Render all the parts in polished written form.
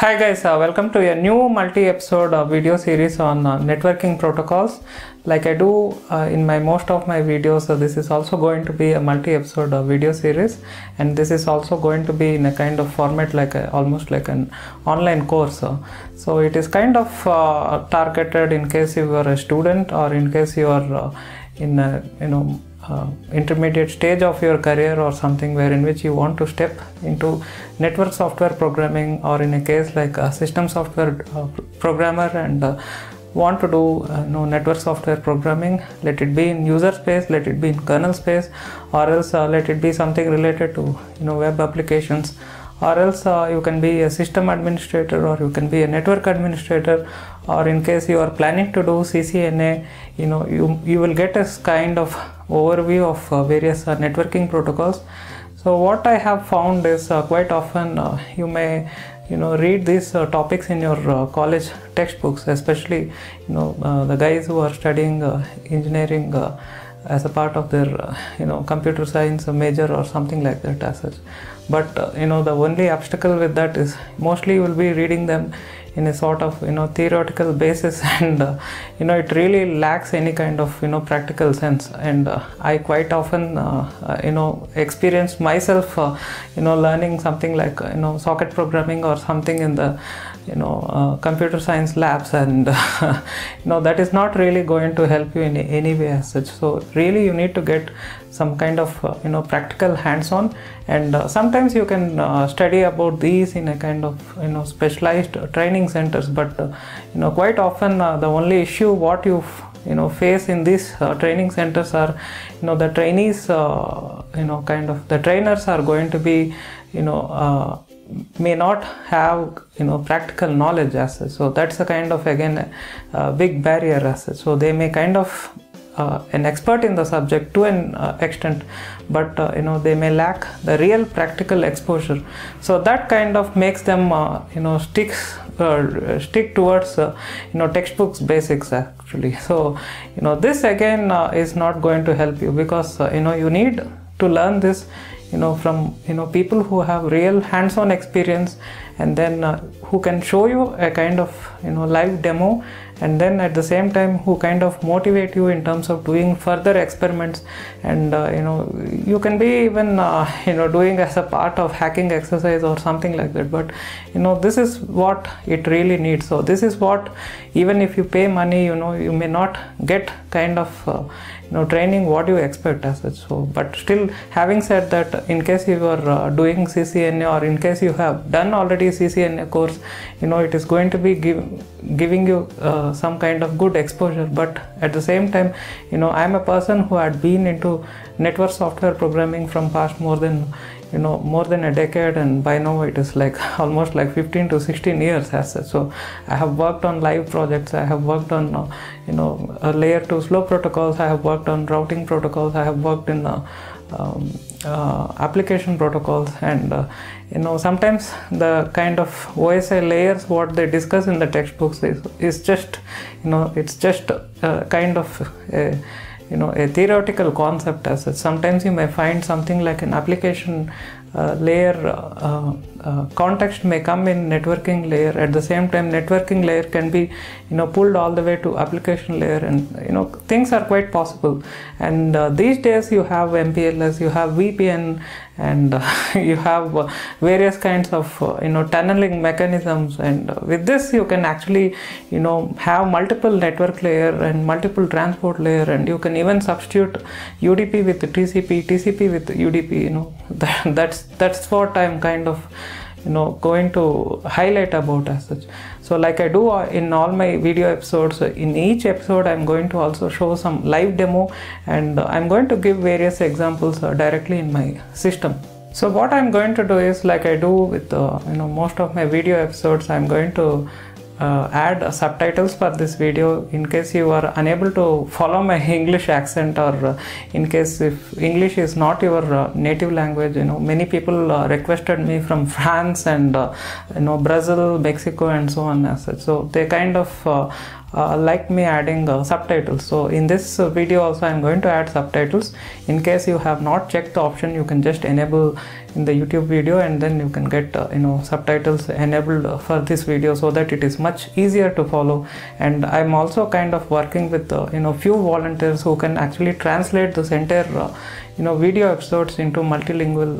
Hi guys, welcome to a new multi-episode video series on networking protocols. Like I do in most of my videos, this is also going to be a multi-episode video series, and this is also going to be in a kind of format like almost like an online course. So it is kind of targeted in case you are a student or in case you are in a intermediate stage of your career or something where in which you want to step into network software programming, or in a case like a system software programmer and want to do network software programming, let it be in user space, let it be in kernel space, or else let it be something related to web applications, or else you can be a system administrator or you can be a network administrator, or in case you are planning to do CCNA, you will get a kind of overview of various networking protocols. So what I have found is quite often you may read these topics in your college textbooks, especially the guys who are studying engineering as a part of their computer science major or something like that as such. But the only obstacle with that is mostly you will be reading them in a sort of theoretical basis, and it really lacks any kind of practical sense. And I quite often experienced myself learning something like socket programming or something in the computer science labs, and that is not really going to help you in any way as such. So really you need to get some kind of practical hands-on, and sometimes you can study about these in a kind of specialized training centers, but quite often the only issue what you face in these training centers are the trainees the trainers are going to be may not have practical knowledge as such. So that's a kind of again a big barrier as such. So they may kind of an expert in the subject to an extent, but they may lack the real practical exposure. So that kind of makes them stick towards textbooks basics actually. So this again is not going to help you, because you need to learn this from people who have real hands-on experience, and then who can show you a kind of live demo, and then at the same time who kind of motivate you in terms of doing further experiments, and you can be even doing as a part of hacking exercise or something like that. But this is what it really needs. So this is what, even if you pay money, you may not get kind of training what you expect as such. So but still, having said that, in case you are doing CCNA, or in case you have done already CCNA course, it is going to be giving you some kind of good exposure. But at the same time, I am a person who had been into network software programming from past more than a decade, and by now it is like almost like 15 to 16 years as such. So I have worked on live projects, I have worked on layer 2 slow protocols, I have worked on routing protocols, I have worked in application protocols, and sometimes the kind of OSI layers what they discuss in the textbooks is just it's just kind of a theoretical concept as such. Sometimes you may find something like an application layer context may come in networking layer. At the same time, networking layer can be pulled all the way to application layer, and things are quite possible. And these days you have MPLS, you have VPN, and you have various kinds of tunneling mechanisms, and with this you can actually have multiple network layer and multiple transport layer, and you can even substitute UDP with TCP, TCP with UDP. That's what I'm kind of going to highlight about as such. So like I do in all my video episodes, in each episode I'm going to also show some live demo, and I'm going to give various examples directly in my system. So what I'm going to do is, like I do with most of my video episodes, I'm going to add subtitles for this video in case you are unable to follow my English accent, or in case if English is not your native language. Many people requested me from France and Brazil, Mexico and so on as such. So they kind of like me adding subtitles. So in this video also I'm going to add subtitles. In case you have not checked the option, you can just enable in the YouTube video, and then you can get subtitles enabled for this video, so that it is much easier to follow. And I'm also kind of working with few volunteers who can actually translate this entire video episodes into multilingual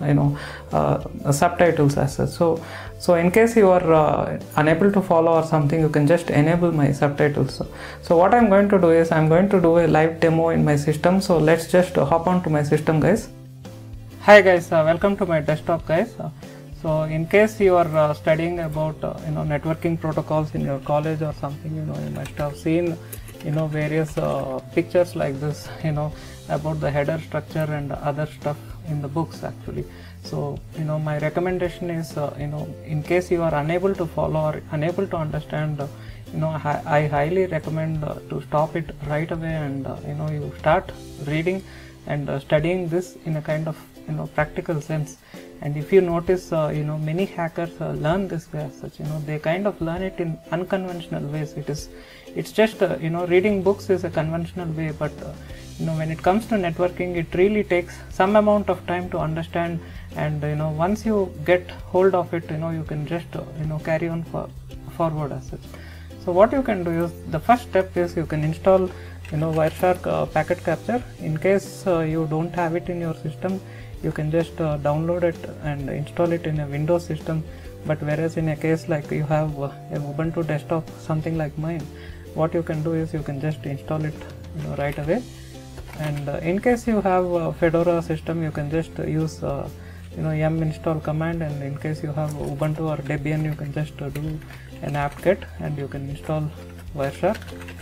subtitles as such. So in case you are unable to follow or something, you can just enable my subtitles. So what I'm going to do is I'm going to do a live demo in my system. So let's just hop on to my system, guys. Hi guys, welcome to my desktop, guys. So in case you are studying about networking protocols in your college or something, you must have seen various pictures like this, about the header structure and other stuff in the books actually. So my recommendation is in case you are unable to follow or unable to understand, I highly recommend to stop it right away, and you start reading and studying this in a kind of practical sense. And if you notice, many hackers learn this way as such. They kind of learn it in unconventional ways. It's just reading books is a conventional way, but when it comes to networking, it really takes some amount of time to understand. And once you get hold of it, you can just carry on forward as such. So what you can do is, the first step is you can install Wireshark packet capture. In case you don't have it in your system, you can just download it and install it in a Windows system. But whereas in a case like you have a Ubuntu desktop, something like mine, what you can do is you can just install it right away. And in case you have a Fedora system, you can just use yum install command, and in case you have Ubuntu or Debian, you can just do an apt-get and you can install Wireshark.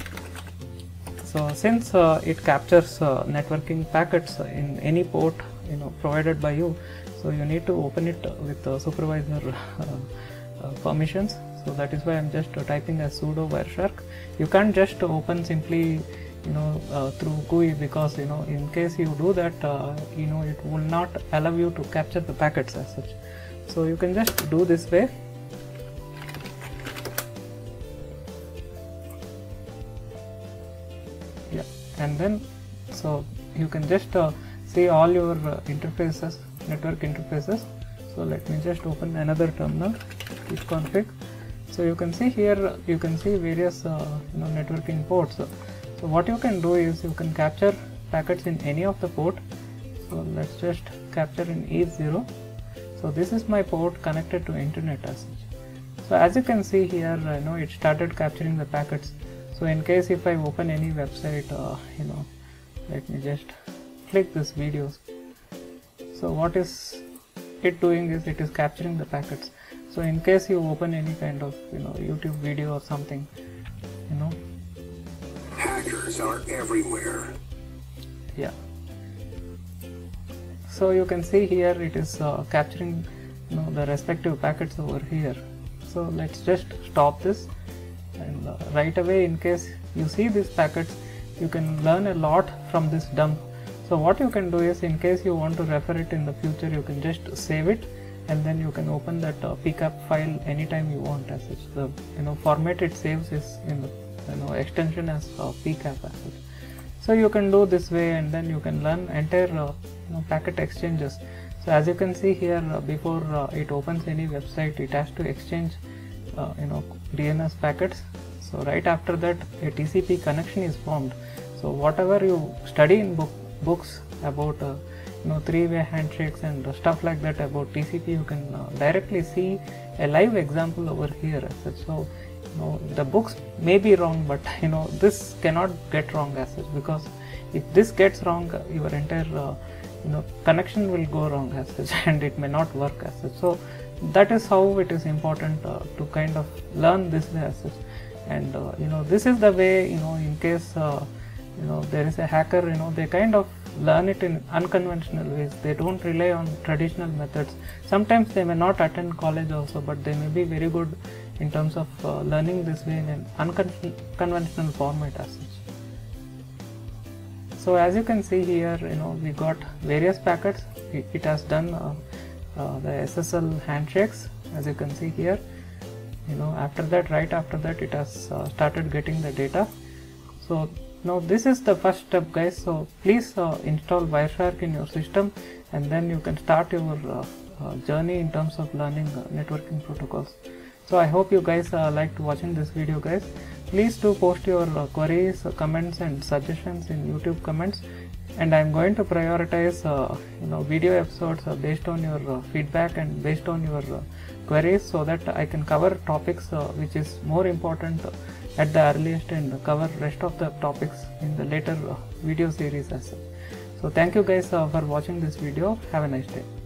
So since it captures networking packets in any port provided by you, so you need to open it with supervisor permissions. So that is why I'm just typing as sudo Wireshark. You can't just open simply through GUI, because in case you do that, it will not allow you to capture the packets as such. So you can just do this way. Yeah, and then so you can just see all your interfaces, network interfaces. So let me just open another terminal, git config. So you can see here, you can see various networking ports. So what you can do is you can capture packets in any of the port. So let's just capture in E0. So this is my port connected to internet as such. So as you can see here, it started capturing the packets. So in case if I open any website, let me just click this videos. So what is it doing is it is capturing the packets. So in case you open any kind of YouTube video or something, hackers are everywhere. Yeah. So you can see here it is capturing the respective packets over here. So let's just stop this, and right away, in case you see these packets, you can learn a lot from this dump. So what you can do is, in case you want to refer it in the future, you can just save it, and then you can open that pcap file anytime you want as such. The format it saves is in the extension as pcap as such. So you can do this way, and then you can learn entire packet exchanges. So as you can see here, before it opens any website, it has to exchange DNS packets. So right after that, a TCP connection is formed. So whatever you study in books about three-way handshakes and stuff like that about TCP, you can directly see a live example over here as such. So the books may be wrong, but this cannot get wrong as such, because if this gets wrong, your entire connection will go wrong as such, and it may not work as such. So that is how it is important to kind of learn this way as such. And this is the way, in case there is a hacker, they kind of learn it in unconventional ways. They don't rely on traditional methods. Sometimes they may not attend college also, but they may be very good in terms of learning this way in an unconventional format as such. So as you can see here, we got various packets. It has done the SSL handshakes, as you can see here. after that, right after that, it has started getting the data. So now this is the first step, guys. So please install Wireshark in your system, and then you can start your journey in terms of learning networking protocols. So I hope you guys liked watching this video, guys. Please do post your queries, comments and suggestions in YouTube comments, and I'm going to prioritize video episodes based on your feedback and based on your queries, so that I can cover topics which is more important at the earliest and cover rest of the topics in the later video series as well. So thank you guys for watching this video. Have a nice day.